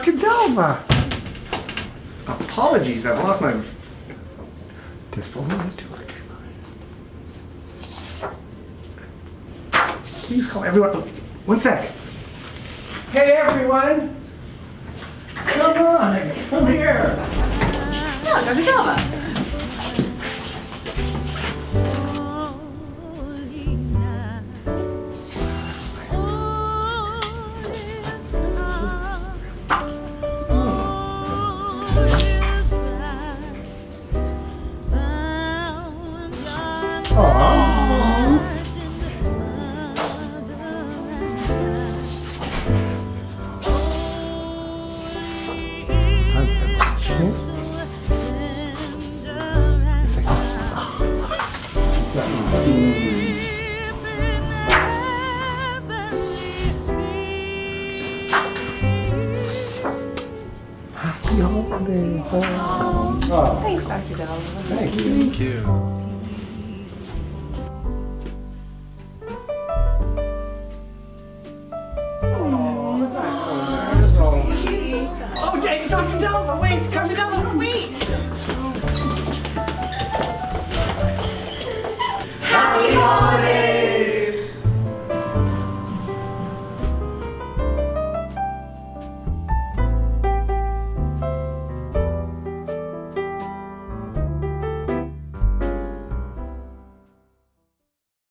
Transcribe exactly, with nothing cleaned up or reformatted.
Doctor Delva! Apologies, I've lost my disfoliate. Please call everyone. One sec. Hey everyone! Come on, come here! Oh, Doctor Delva. Happy holidays. Oh. Thanks, Doctor Delva. Thank you. Thank you.